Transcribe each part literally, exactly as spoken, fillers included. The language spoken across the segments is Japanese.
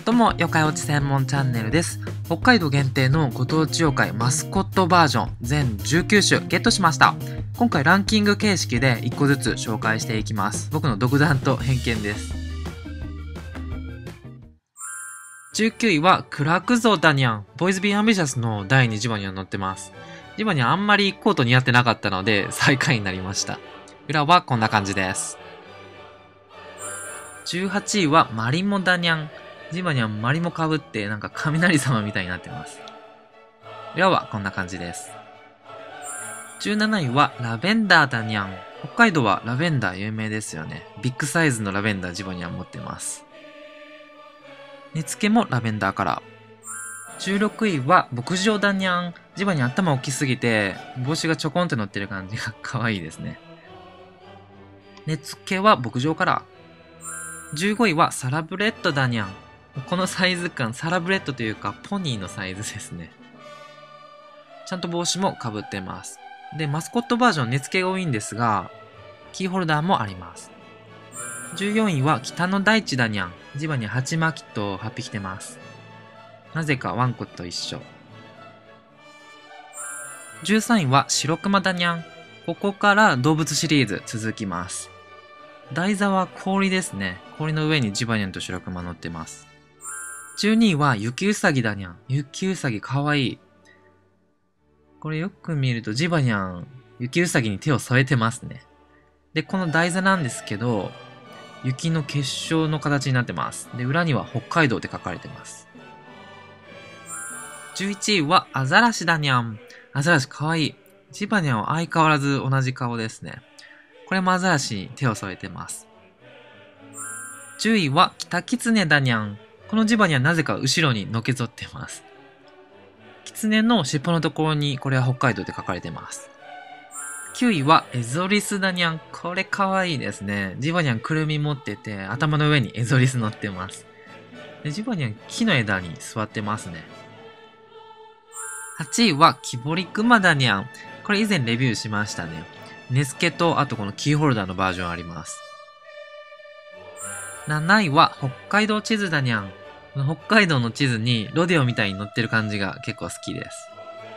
どうも、妖怪ウォッチ専門チャンネルです。北海道限定のご当地妖怪マスコットバージョン全じゅうきゅうしゅゲットしました。今回ランキング形式でいっこずつ紹介していきます。僕の独断と偏見です。じゅうきゅういはクラクゾダニャン。ボイズビーアンビシャスのだいにジバニャン乗ってます。ジバニャンあんまりコート似合ってなかったので最下位になりました。裏はこんな感じです。じゅうはちいはマリモダニャン。ジバニャンマリモかぶってなんか雷様みたいになってます。裏はこんな感じです。じゅうなないはラベンダーダニャン。北海道はラベンダー有名ですよね。ビッグサイズのラベンダージバニャン持ってます。根付けもラベンダーカラー。じゅうろくいは牧場ダニャン。ジバニャン頭大きすぎて帽子がちょこんと乗ってる感じが可愛いですね。根付けは牧場カラー。じゅうごいはサラブレッドダニャン。このサイズ感、サラブレッドというかポニーのサイズですね。ちゃんと帽子もかぶってます。で、マスコットバージョン根付けが多いんですが、キーホルダーもあります。じゅうよんいは北の大地ダニャン。ジバニャンはちまきとはっぴきてます。なぜかワンコと一緒。じゅうさんいは白熊ダニャン。ここから動物シリーズ続きます。台座は氷ですね。氷の上にジバニャンと白熊乗ってます。じゅうにいは雪うさぎだにゃん。雪うさぎかわいい。これよく見るとジバニャン、雪うさぎに手を添えてますね。で、この台座なんですけど、雪の結晶の形になってます。で、裏には北海道って書かれてます。じゅういちいはアザラシだにゃん。アザラシかわいい。ジバニャンは相変わらず同じ顔ですね。これもアザラシに手を添えてます。じゅういはキタキツネだにゃん。このジバニャンなぜか後ろにのけぞってます。キツネの尻尾のところにこれは北海道で書かれてます。きゅういはエゾリスだにゃん。これかわいいですね。ジバニャンくるみ持ってて頭の上にエゾリス乗ってます。でジバニャン木の枝に座ってますね。はちいはキボリクマだにゃん。これ以前レビューしましたね。根付けとあとこのキーホルダーのバージョンあります。なないは北海道地図だにゃん。北海道の地図にロデオみたいに載ってる感じが結構好きです。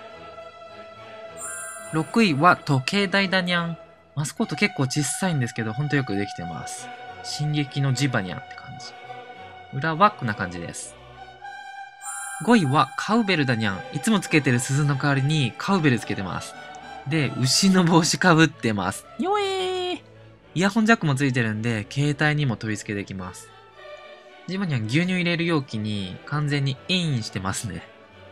ろくいは時計台だにゃん。マスコット結構小さいんですけどほんとよくできてます。進撃のジバニャンって感じ。裏はこんな感じです。ごいはカウベルだにゃん。いつもつけてる鈴の代わりにカウベルつけてます。で、牛の帽子かぶってます。よえーイヤホンジャックもついてるんで、携帯にも取り付けできます。ジバニャン牛乳入れる容器に完全にインしてますね。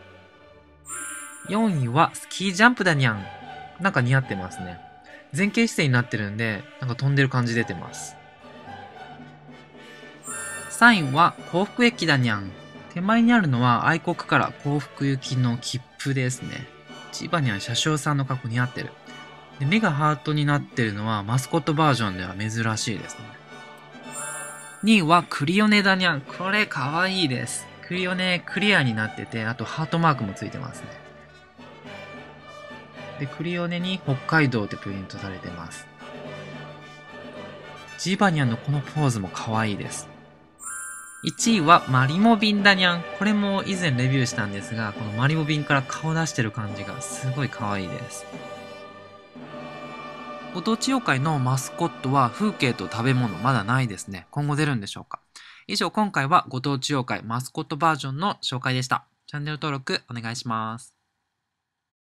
よんいはスキージャンプだにゃん。なんか似合ってますね。前傾姿勢になってるんで、なんか飛んでる感じ出てます。さんいは幸福駅だにゃん。手前にあるのは愛国から幸福行きの切符ですね。ジバニャン車掌さんの格好似合ってる。で、目がハートになってるのはマスコットバージョンでは珍しいですね。にいはクリオネだにゃん。これかわいいです。クリオネクリアになってて、あとハートマークもついてますね。で、クリオネに北海道ってプリントされてます。ジバニャンのこのポーズもかわいいです。いちいはマリモビンだにゃん。これも以前レビューしたんですが、このマリモビンから顔出してる感じがすごいかわいいです。ご当地妖怪のマスコットは風景と食べ物まだないですね。今後出るんでしょうか。以上今回はご当地妖怪マスコットバージョンの紹介でした。チャンネル登録お願いします。